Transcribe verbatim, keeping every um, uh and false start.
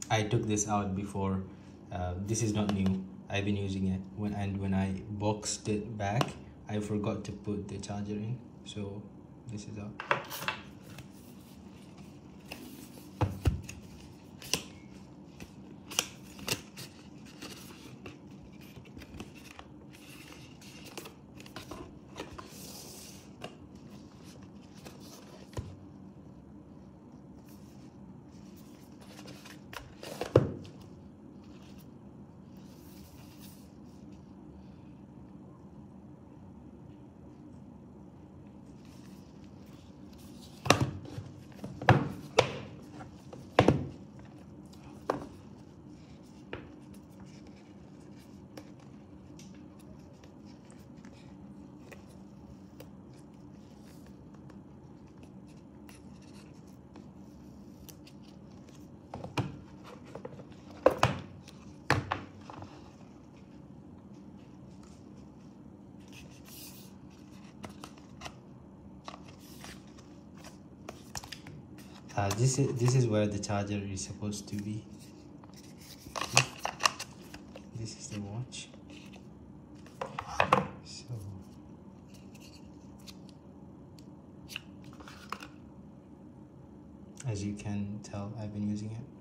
I took this out before. Uh, this is not new. I've been using it when and when I boxed it back, I forgot to put the charger in. So this is out. Uh, this is this is where the charger is supposed to be. This is the watch. So as you can tell, I've been using it.